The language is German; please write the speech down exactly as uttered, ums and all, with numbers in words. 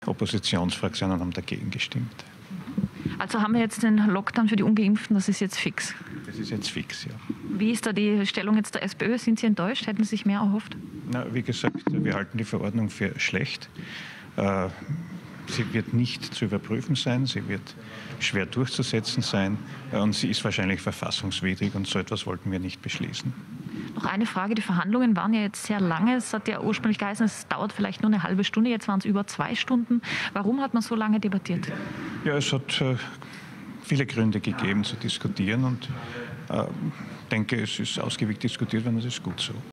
Oppositionsfraktionen haben dagegen gestimmt. Also haben wir jetzt den Lockdown für die Ungeimpften, das ist jetzt fix? Das ist jetzt fix, ja. Wie ist da die Stellung jetzt der SPÖ? Sind Sie enttäuscht? Hätten Sie sich mehr erhofft? Na, wie gesagt, wir halten die Verordnung für schlecht. Äh, sie wird nicht zu überprüfen sein, sie wird schwer durchzusetzen sein und sie ist wahrscheinlich verfassungswidrig und so etwas wollten wir nicht beschließen. Noch eine Frage, die Verhandlungen waren ja jetzt sehr lange. Es hat ja ursprünglich geheißen, es dauert vielleicht nur eine halbe Stunde, jetzt waren es über zwei Stunden. Warum hat man so lange debattiert? Ja, es hat äh, viele Gründe gegeben zu diskutieren und ich äh, denke, es ist ausgiebig diskutiert worden, das ist gut so.